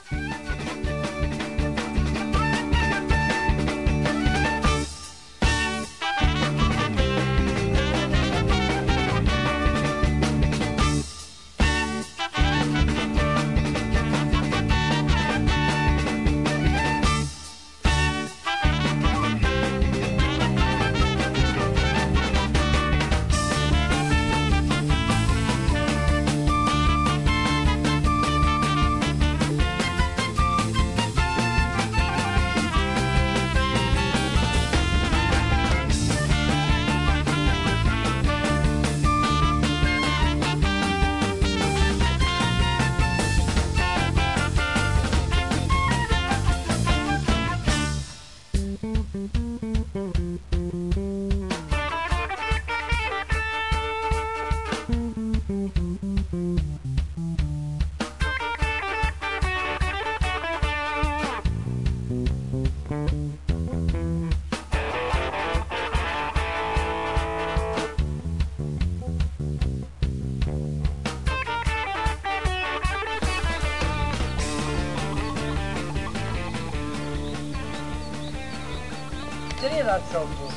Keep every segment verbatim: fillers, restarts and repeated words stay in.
Nie na ciągu.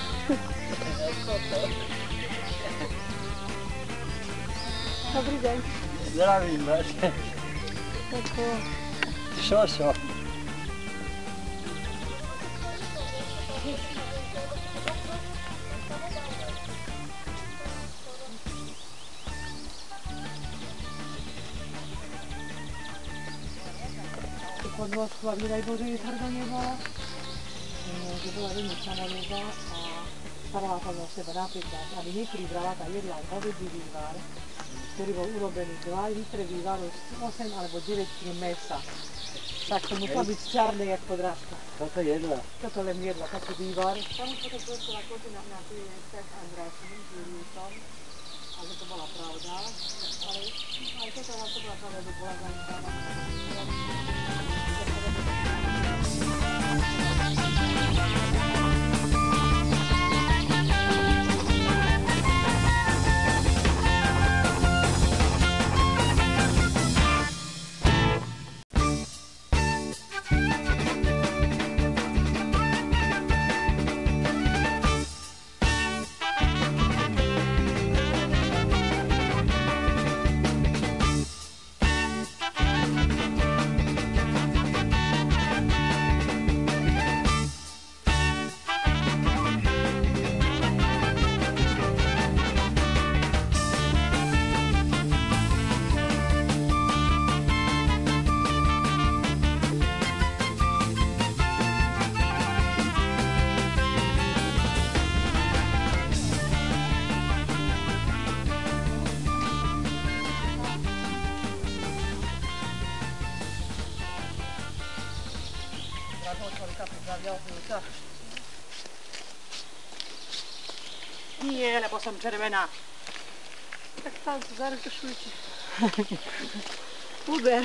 Dobrý deň. Zdravím vás. Šošo. Podvozku, aby daj Bože, že tvrdo nebola. Že bola veľmi samoľúba a starala sa o seba napríklad, aby nepribrala tá jedla hovedzí vývar, ktorý bol urobený dva litre vývaru z osem alebo deväť kg mesa. Tak to musela byť čarné jak podrážka. Toto jedla. Toto len jedla, taký vývar. Tam už potom pôsobila kotina na tým Stef Andrášom, s Juliusom, a že to bola pravda, ale aj toto to bola pravda, že bola zanedbávaná. Nie, lebo som červená. Tak tam to zaretušujte. Uber.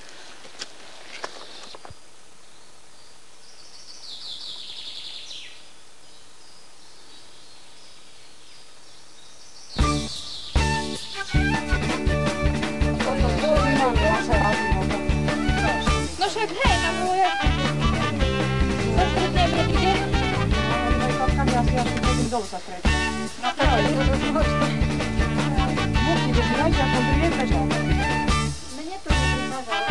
No však hej, tam bolo jak... Zastretné mne kde? No, aj tam ja si asi chodím dolu sa stretnú. No tak, to je možné. Múky, že si najčas, som tu nebežal. Mne to neprichádzalo.